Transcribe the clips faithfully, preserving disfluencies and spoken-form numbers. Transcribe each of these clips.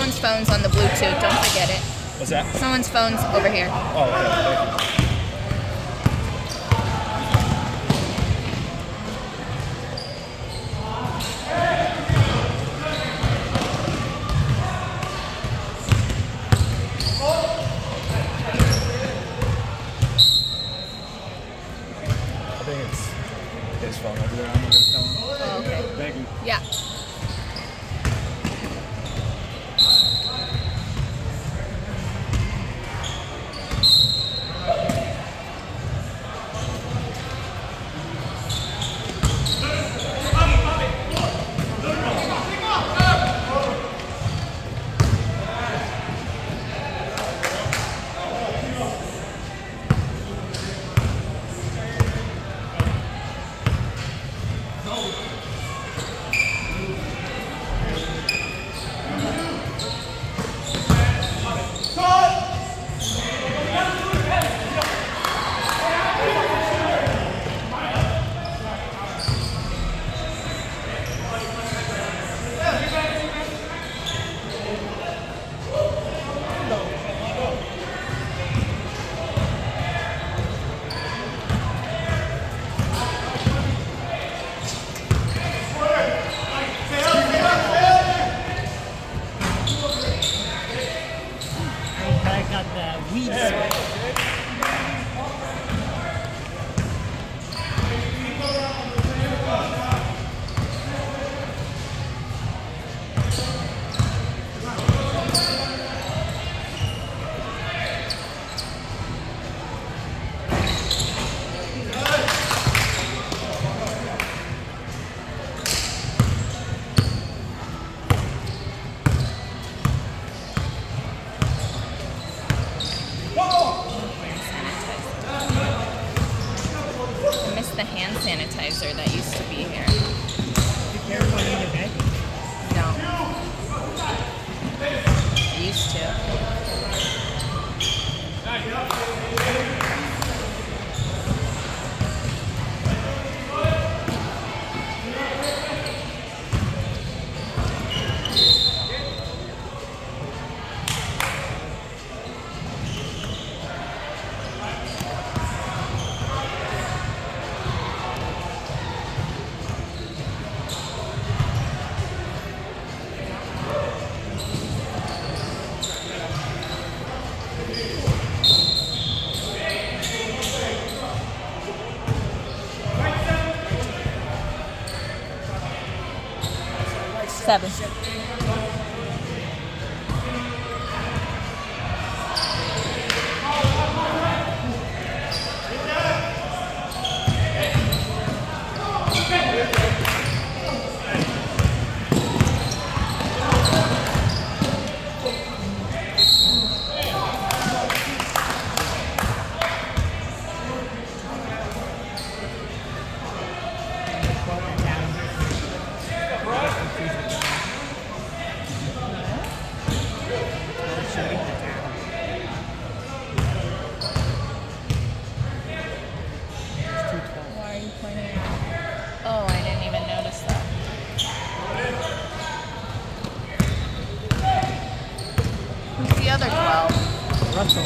Someone's phone's on the Bluetooth. Don't forget it. What's that? Someone's phone's over here. Oh, okay. Thank you. I think it's his phone over there. I'm going to tell him. Oh, okay. Thank you. Yeah. The hand sanitizer that used to be here. No. Used to. Seven. Oh, I didn't even notice that. Who's the other twelve? Russell.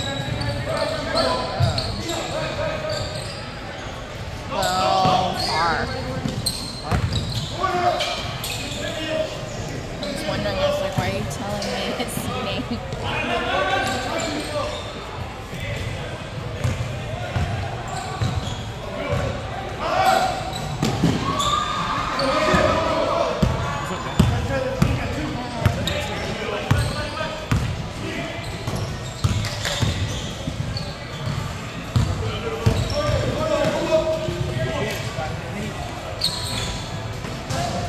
Well, far. I was wondering, I was like, why are you telling me his name?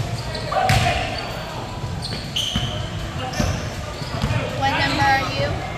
What number are you?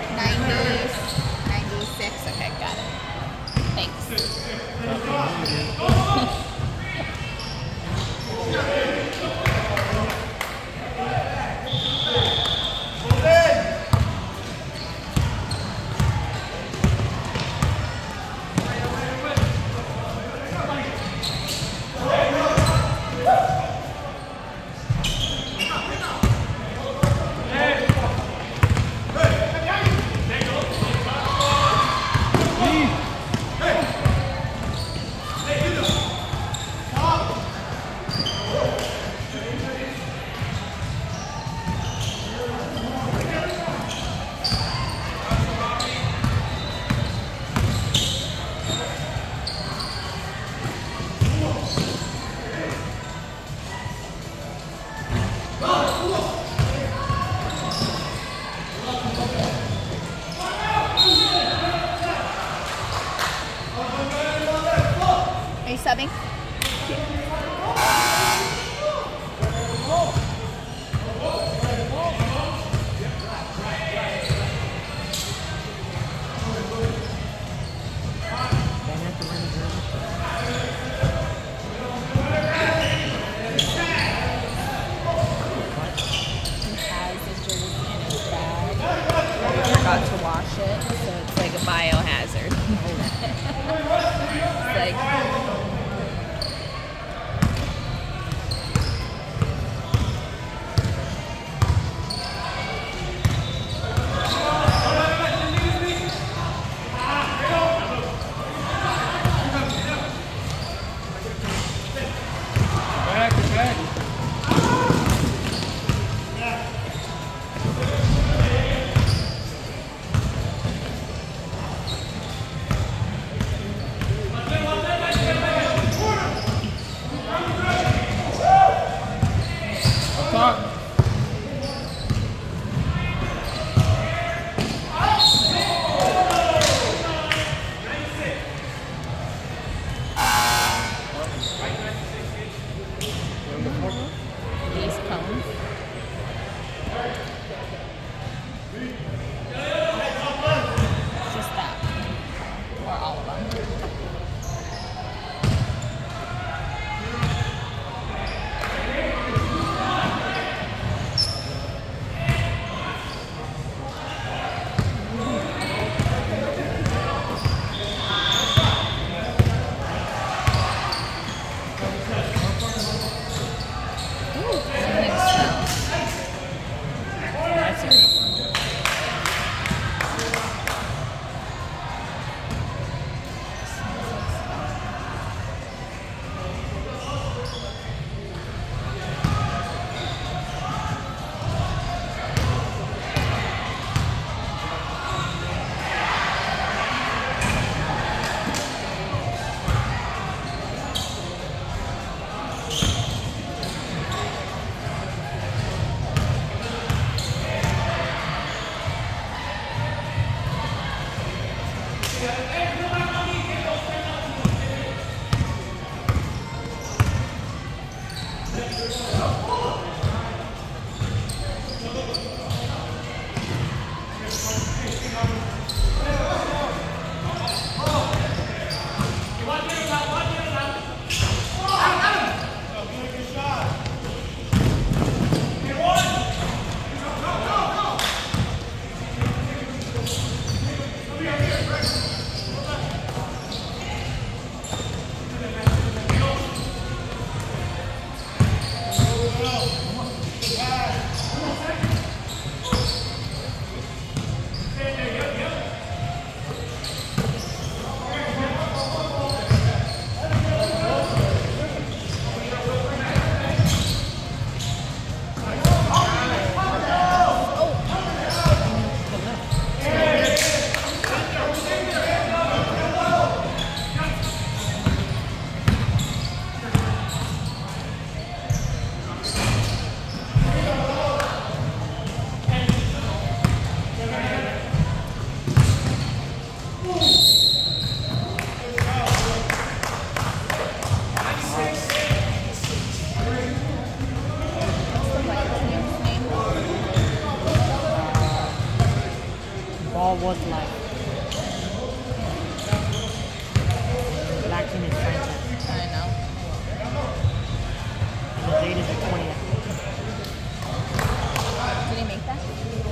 Ballwaslife. Black team is franchise. I know. And the date is the twentieth. Did he make that?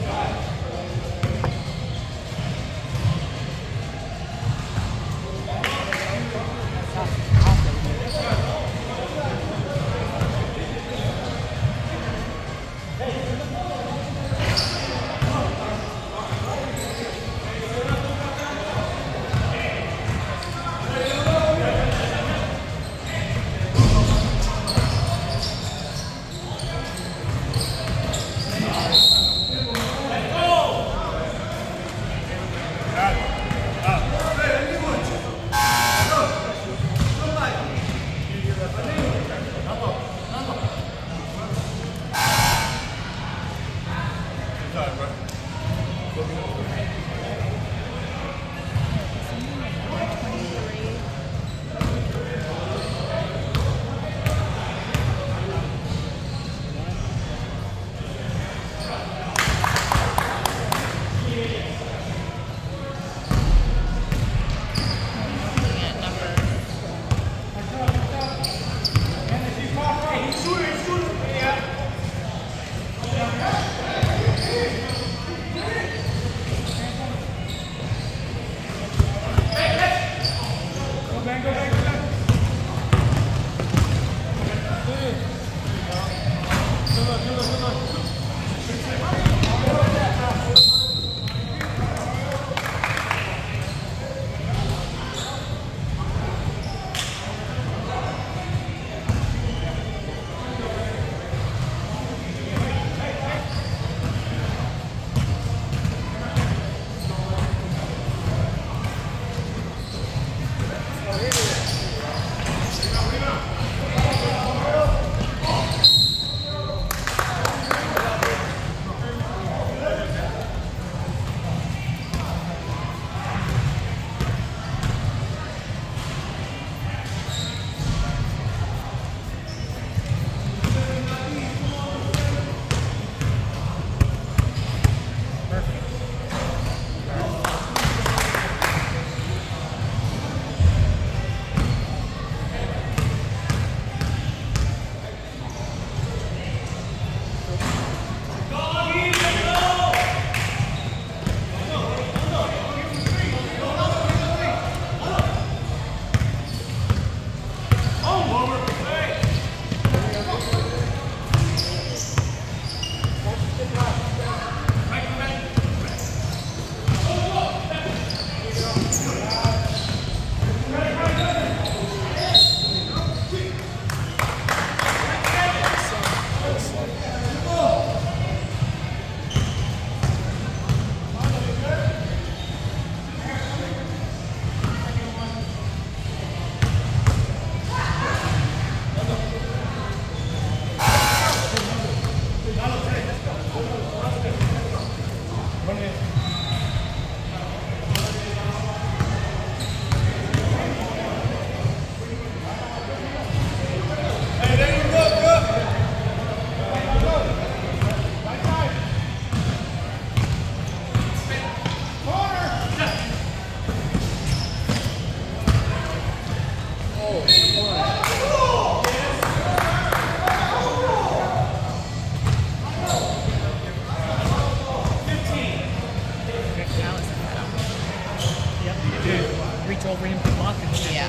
Over him to block him. Yeah.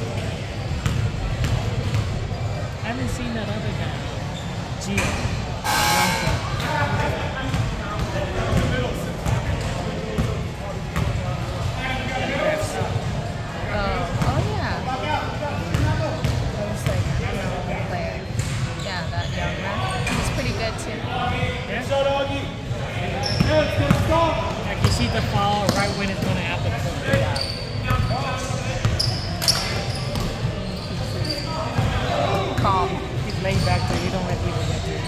I haven't seen that other guy. Gio. Oh, oh yeah. I was like, I don't know the player. Yeah, that young man. He's pretty good too. Yeah. Like you see the foul right when it's gonna happen. Yeah. Calm. He's laying back there. You don't let people get there.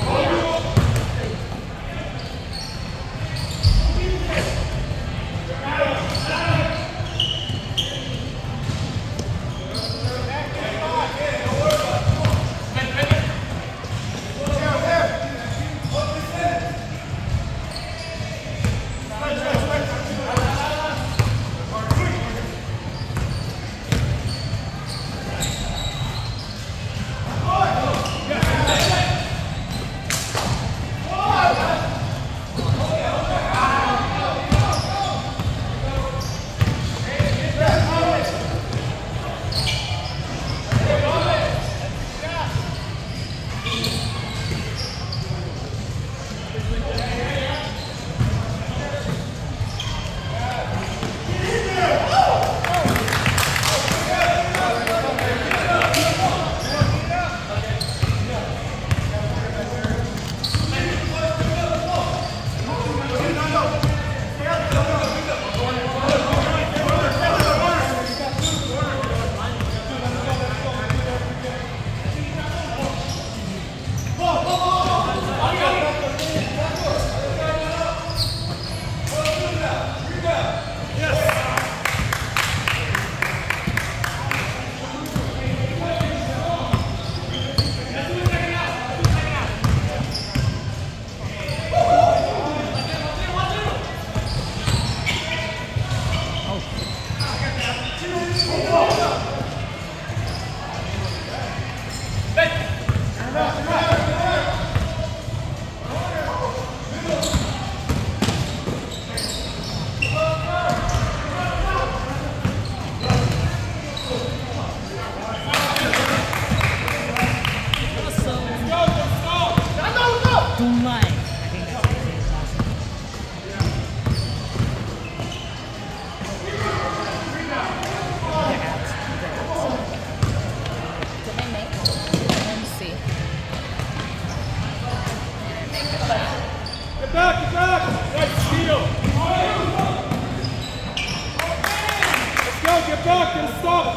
Get back, get a stop!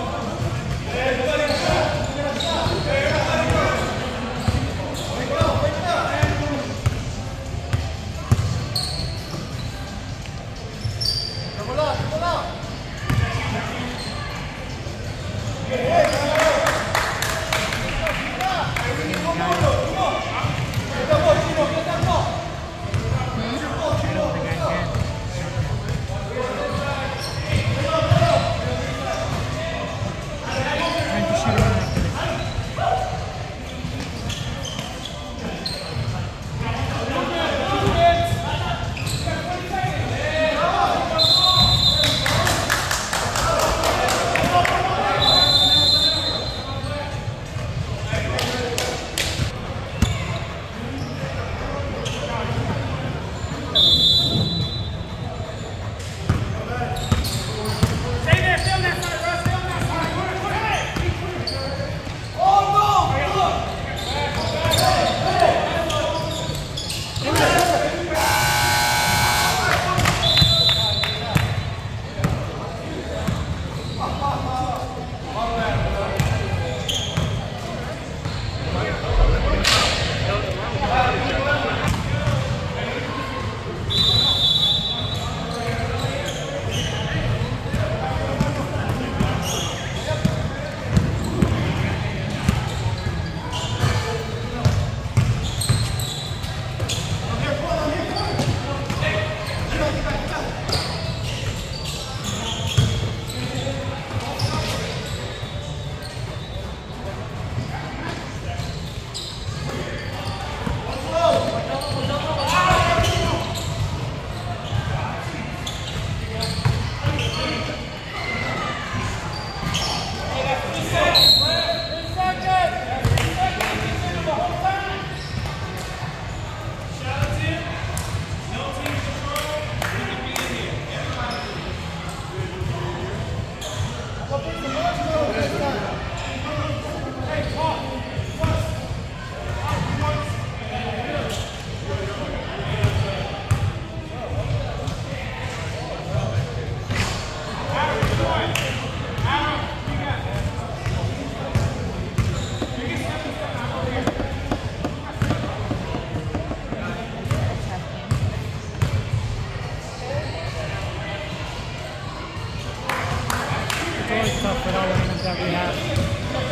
Tough with all the lineups that we have.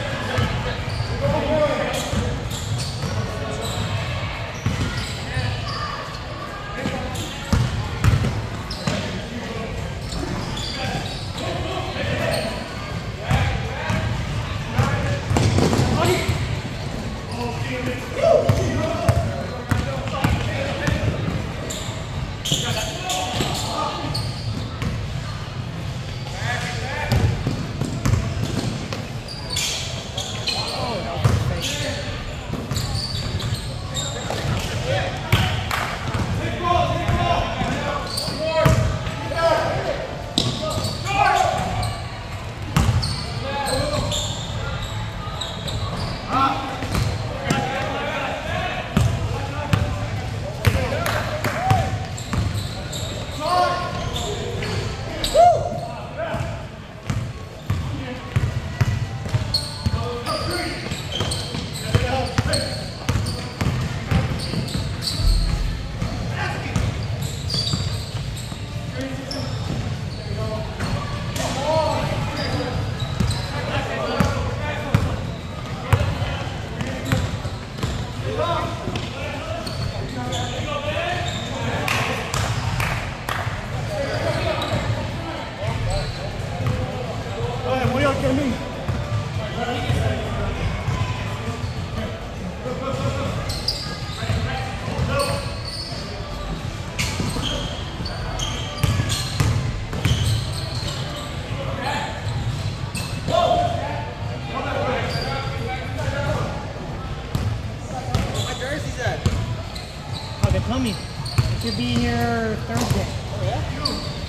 Coming. It should be here Thursday. Oh, yeah?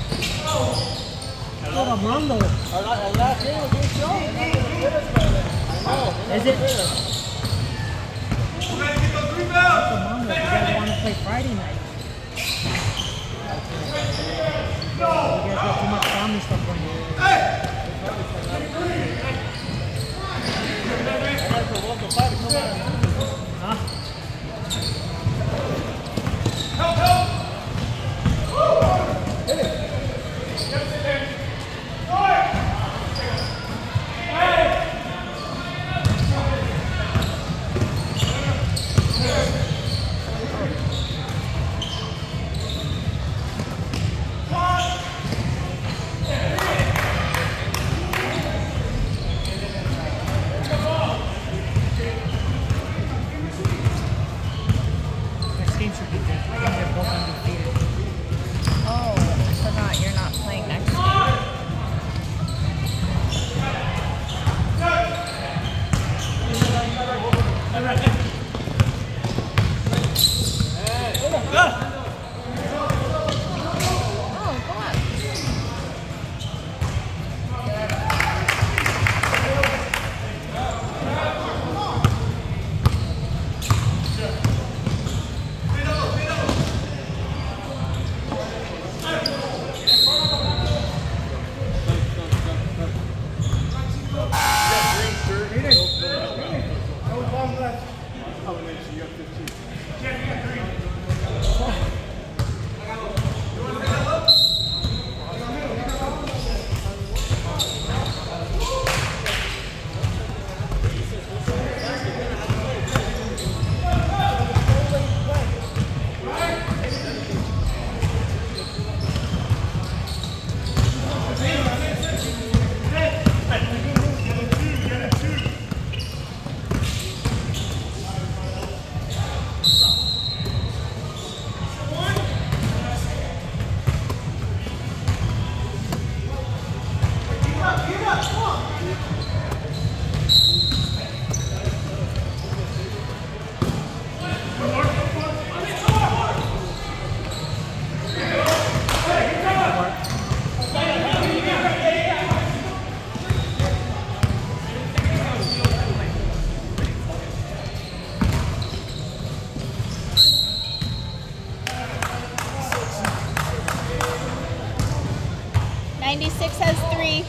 Oh, I'm wrong though. Our last game was being shown. Is it? That's the Monday. You guys want to play Friday night. ninety-six has three.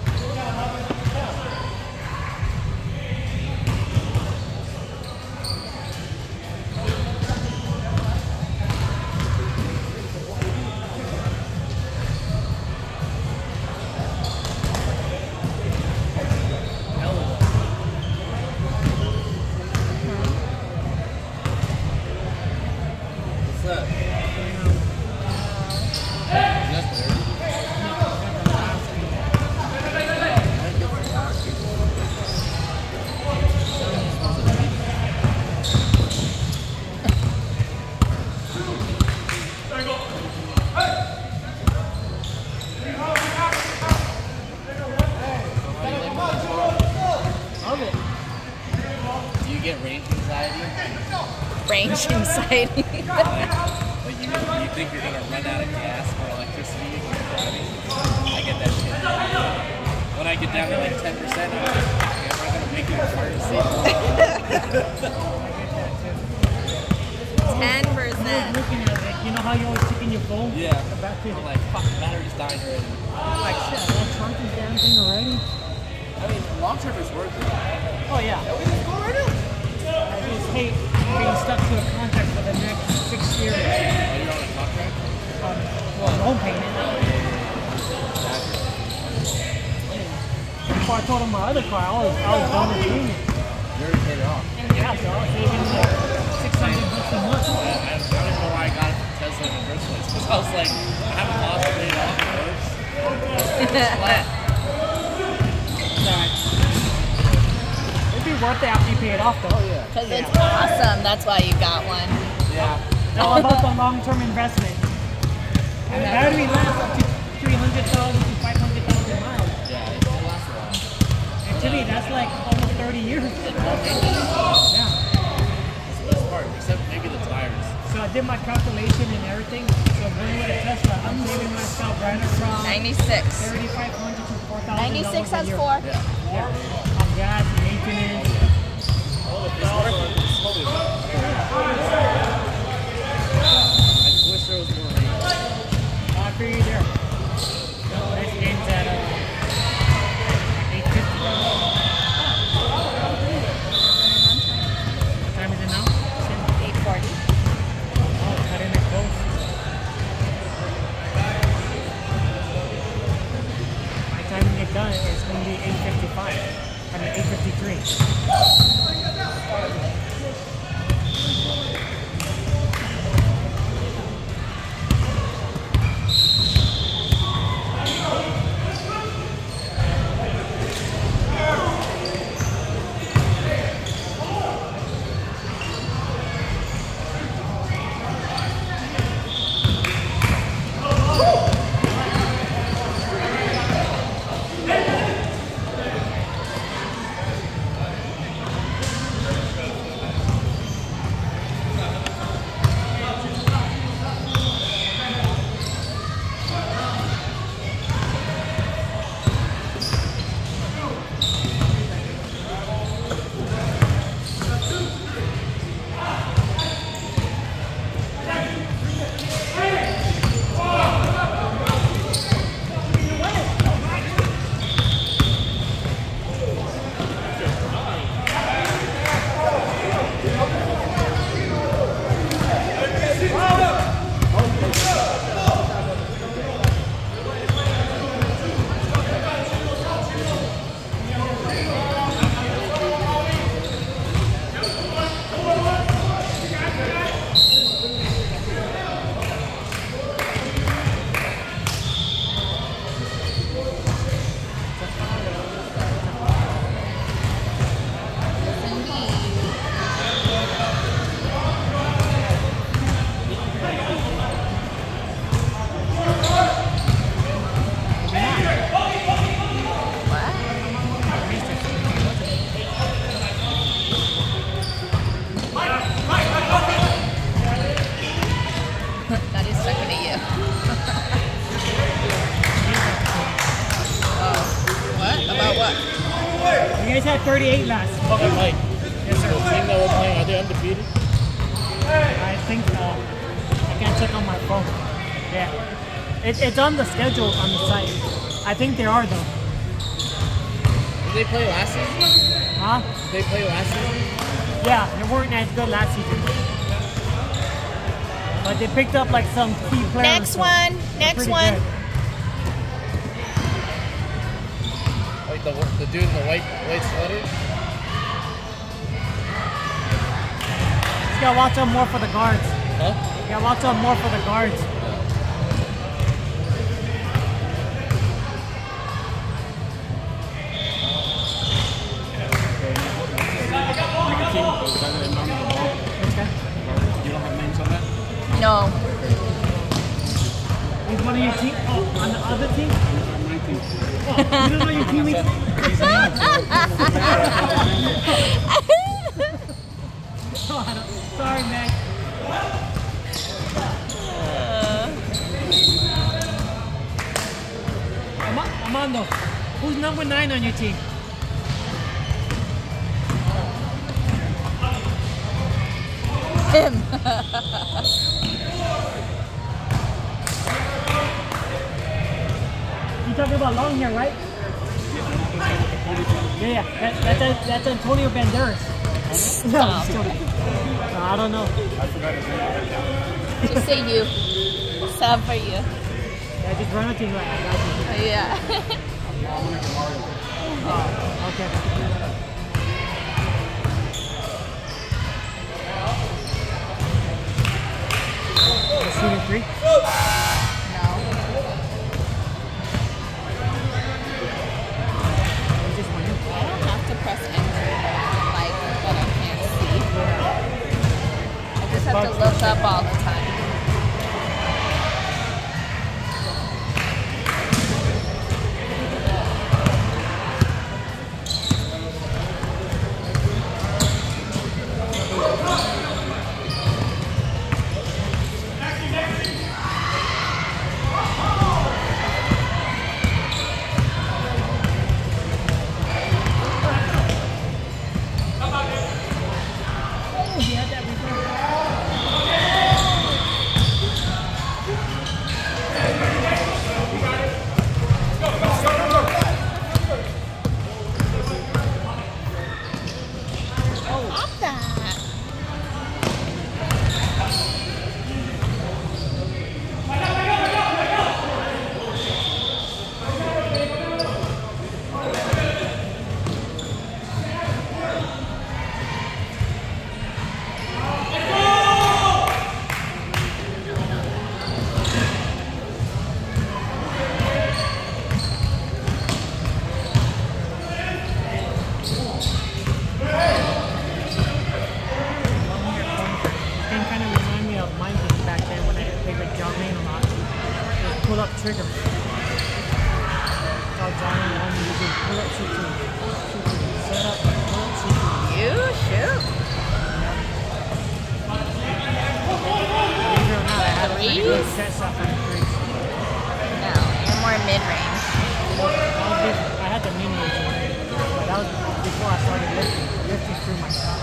Range anxiety. Like you, you think you're gonna run out of gas or electricity when you're driving. I get that shit. When I get down to like ten percent, I'm like, okay, am I gonna make it hard to see? Ten percent. Looking at it, you know how you always check in your phone? Yeah. The battery. I'm like, fuck, the battery's dying already. I'm like, shit, I want to charge this damn thing already. I mean, long term is worth it. Oh yeah. I just hate being stuck to a contract for the next six years. Oh, you're on a contract? Um, well, loan payment. Before I told him my other car, I was, I was done with payment. You already paid it off. Yeah, so I was saving like six hundred bucks a month. I, I, I don't even know why I got it from Tesla in the first place. Because I was like, I haven't lost it paid off first. It's flat. It'd be worth it after you pay it off though. Oh yeah. Because it's awesome. That's why you got one. Yeah. It's all about the long-term investment. And the battery lasts up to three hundred thousand to five hundred thousand miles. Yeah, it lasts a while. And to me, that's like almost thirty years. Yeah. That's the best part, except maybe the tires. So I did my calculation and everything. So going with a Tesla, I'm saving myself right around ninety-six. thirty-five hundred to four thousand dollars ninety-six a has year. four. Yeah. Yeah. On gas, maintenance. I just wish there was more range. I figure you there. Next game's at uh, eight fifty. What time is it now? eight forty. Oh, cut in it close. By the time we get done, it's going to be eight fifty-five. I mean eight fifty-three. You guys had thirty-eight last. Fucking like, Yes, sir. the team that we're playing, are they undefeated? I think so. I can't check on my phone. Yeah. It, it's on the schedule on the site. I think they are though. Did they play last season? Huh? Did they play last season? Yeah, they weren't as good last season. But they picked up like some key players. Next so one. they're Next pretty one. good. Like the the dude in the white white sweater? You gotta watch out more for the guards. Huh? You gotta watch out more for the guards. No. He's one of your team? Oh, on the other team? Oh, you don't know your teammates? Oh, I don't- sorry, man. Ama- Amando, who's number nine on your team? Him. You talking about long hair, right? Yeah, yeah. That, that's, that's Antonio Banderas. No, I'm just kidding. No, I don't know. Just say you. Sad for you. Yeah, just run it to you like I got you. Yeah. Oh, okay. Shooting three? No. You just went in. I don't have to press enter like what I can't see. I just have to look up all the time. Trigger. That's how Johnny wanted you to do pull up, shoot, shoot, shoot, set up, pull up, shoot, shoot. You shoot. Believe it or not, I had a pretty good set shot for the threes. No, you're more mid-range. That was different. I had the mini range, but that was before I started lifting. Lifting through my shot.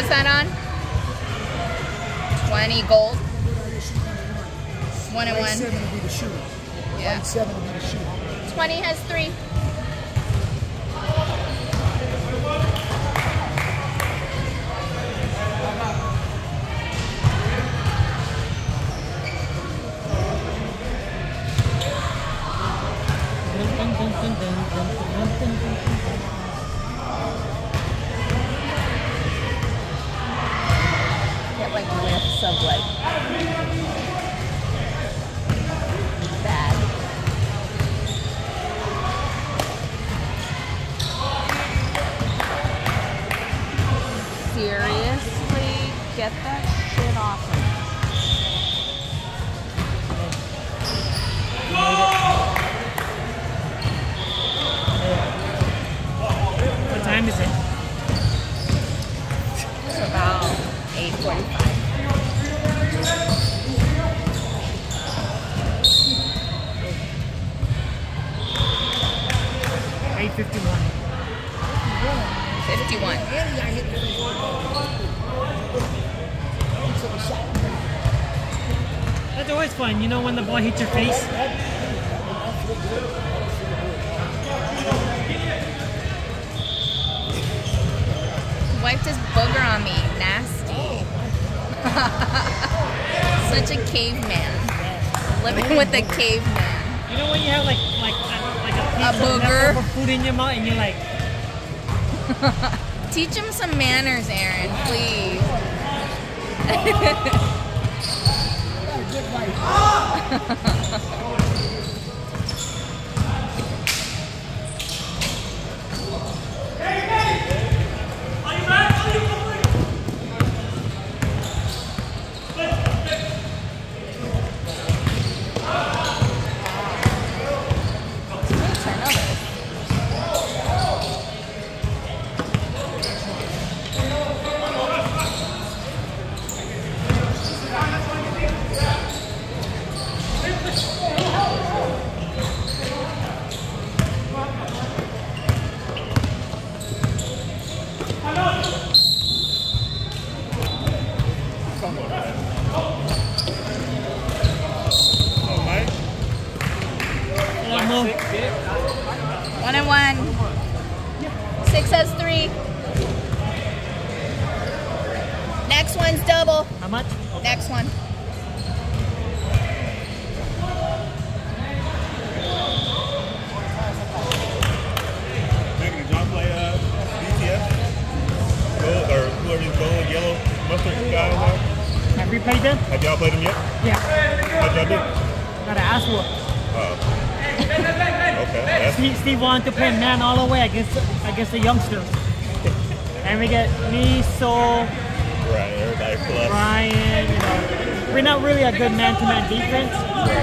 that on? twenty gold. One and White one. seven will be the shooter. Yeah. White seven will be the shooter. twenty has three. Get like whiffs of like bad. Seriously, get that shit off of me. What time is it? It's about eight forty-five. eight fifty-one. fifty-one. That's always fun, you know, when the ball hits your face. Wiped his booger on me. Nasty. Such a caveman. Living with a caveman. You know when you have like like a, like a, piece A of booger. leftover food in your mouth and you're like, Teach him some manners, Aaron, please. One and one. Six has three. Next one's double. how much? Next one. Making a John play uh, B T S? Gold, or whoever's gold, yellow, mustard guy in there? Have you played them? Have y'all played them yet? Yeah. How'd y'all do? Got an ass whoop. Oh. Okay. That's, Steve, Steve wanted to play man all the way against against the youngsters. And we get me, Soul, right, everybody plus. Brian, you know. We're not really a good man-to-man defense.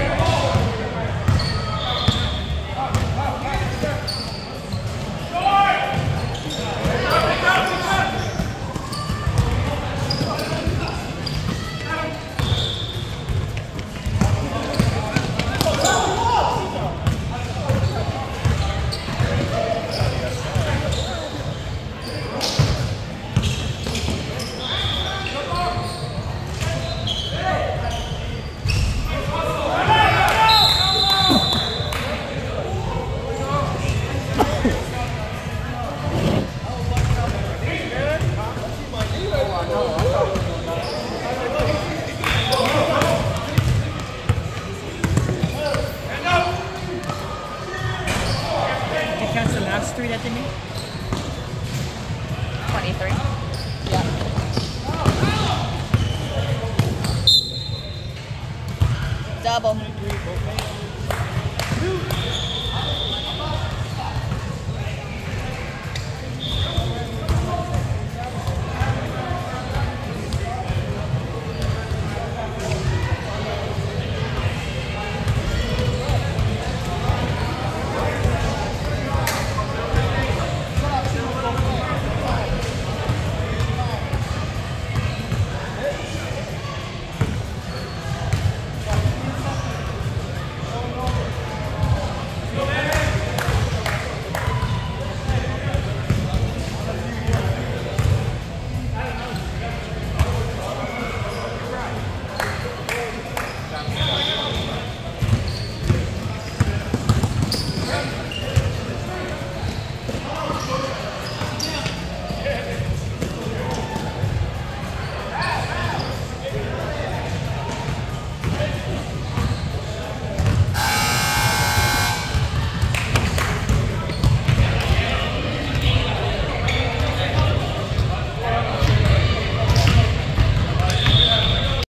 Three that they made? twenty-three. Yep. Double.